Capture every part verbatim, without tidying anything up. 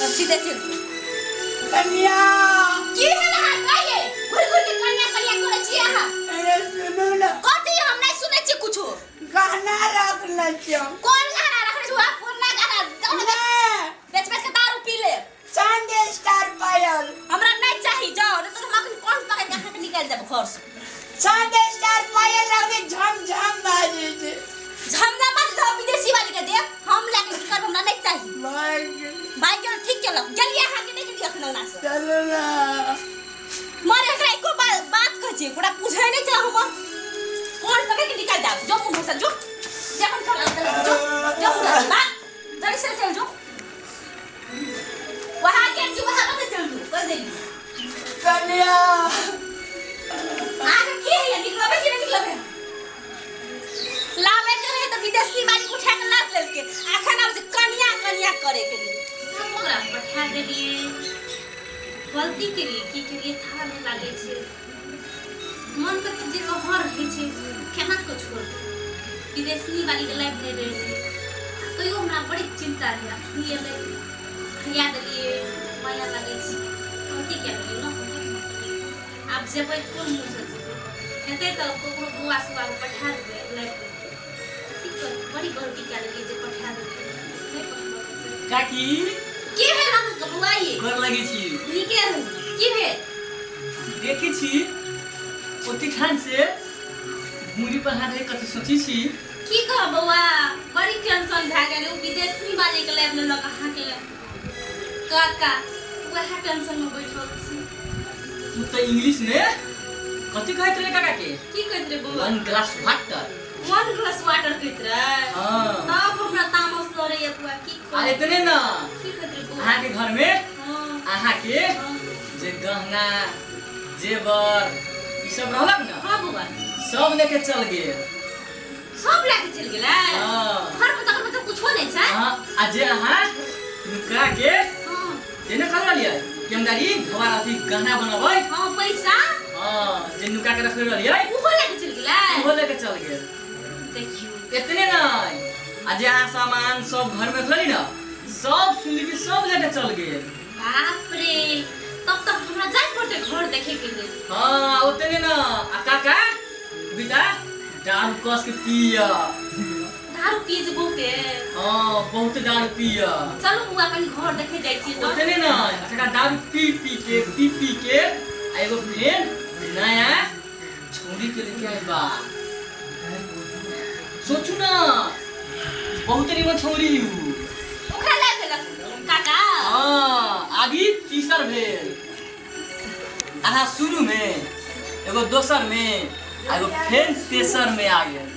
सीधे चल कन्या की है ना काये घुर घुर के कन्या कन्या करे छी आहा अरे सुनो ना कथि हम नहीं सुनै छी कुछो गाना रख ले छियो कोन गाना रखले छी पुरना गाना जाओ ना बेच बेच के दारू पी ले संडे स्टार पायल हमरा नहीं चाहिए जाओ नहीं तो हम अखन कौन पकड़ के अहाँ के निकाल देब घर से संडे स्टार पायल रखले झम झम बाजे छे झमना मत दो विदेशी वाली के दे हम लेके निकल हमरा नहीं चाहिए भाई भाई के ठीक चलो जल्दी आहा के नहीं देखना ना से चलो ना मारे एकरा एको बात बात कह छी पूरा पूछै नहीं छ हम कौन पकड़ के निकाल दे जो मुंह से जो जखन कर जो जो बात जल्दी से चल जो वहां के जी वहां मत चल दू कर दे कन्या आगे की है निकलबे कि नहीं निकलबे लावे के रहे तो विदेशी वाली उठा के लात लेके आखन अब से कन्या कन्या करे के लिए हम ओकरा पठा देलिए गलती के लिए की के लिए था नहीं लागे छे मन के जे लहर है छे केना को छोड़ विदेशी वाली के लाइफ दे दे तो यो हमरा बड़ी चिंता है सुनिए ले खिया देलिए माया लागे छे गलती के लिए न आप जेबै कोन मुंह से हेते तो कोकरो बुआ सुआ को पठा देबै लाइफ ठीक है बड़ी गलती कर ली जे पठा देबै काकी के है ना बुआ ये कर लगी छी निके की है देखी छी ओती खान से मुरी पर हाथ कथि सोची छी की कह बउआ बड़ी टेंशन भा गेल विदेशी वाले के लैब में ल कहां के काका वह टेंशन में बैठल छी तू तो इंग्लिश में कथि कहत रे काका के की कहत रे बउआ one glass water one glass water कहत रे हां तब हमरा तामस करे ये बुआ की आ इतने ना की कहत रे बुआ अहाँ के घर में हां अहाँ के जे गहना जेवर ई सब रहलक ना हां बुआ सब लेके चल गेल सब लेके चल गेलै हां घर में तक मतलब कुछ नहीं छै हां आ जे अहाँ नुका के हां जेने कर लिया कि हम गाड़ी हमारा अथी गहना बनबै हां पैसा हां जे नुका के रख लिया वो लेके चल गेलै वो लेके चल गेल देखियो इतने नहीं आज यहाँ सामान सब घर में खड़ी ना सब सुन के सब लेके चल गए बाप रे तब तक हमरा जाय पड़ते घर देखे के लिए हाँ उतने ना आ काका बेटा दारू कस के पिया दारू पिए जे बहुते हाँ बहुत दारू पिया चलो बुआ कहीं घर देखे जाय छी तो उतने ना अच्छा दारू पी पी के पी पी के आ एगो फ्रेंड नया छोरी के लेके आए बा सोचू ना बहुत निमन छोरी ओकरा ले देलक काका हां अभी तीसर भेल आहा शुरू में एगो दोसर में एगो फेन तेसर में आ गेल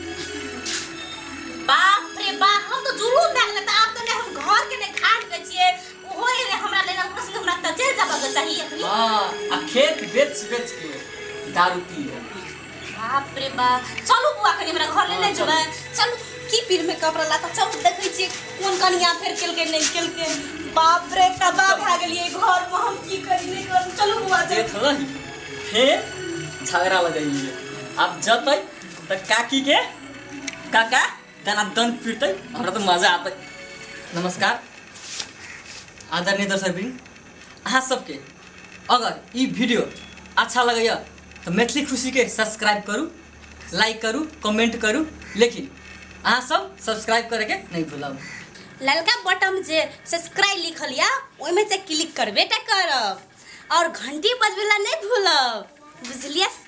बाप रे बा हम तो जुलूम देख लेता अब तो हम घर के ने खाट के छिए ओहो रे हमरा लेना प्रश्न हमरा त जेल जाबा के चाहिए अखनी हां आ खेत बेच बेच के दारू पिए बाप रे बा चलू बुआ कनी हमरा घर ले ले जेबै चलू की पीर में कपड़ा लाता चलू देखै छी कोन कनिया फेर केल के नहीं केल के बाप रे तबाह भ गेलिए घर में हम की करी नहीं कर चलू बुआ जे देख लही फेर झगड़ा लगाइए अब जतै त काकी के काका दाना दन पिटै हमरा त मजा आतै नमस्कार आदरणीय दर्शकबिन अहाँ सबके अगर ई वीडियो अच्छा लगैया तो मैथिली खुशी के सब्सक्राइब करू लाइक करू कमेंट करू लेकिन अहाँ सब सब्सक्राइब करे के नहीं भूलब ललका बटन जे सब्सक्राइब लिखल या ओइ में से क्लिक करबे त करब और घंटी बजबेला नहीं भूलब बुझलिए।